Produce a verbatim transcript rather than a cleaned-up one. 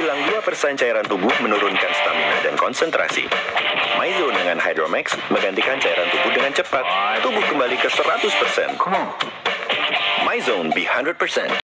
hilang dua persen cairan tubuh menurunkan stamina dan konsentrasi. MyZone dengan Hydromax menggantikan cairan tubuh dengan cepat. Tubuh kembali ke seratus persen. MyZone be one hundred percent.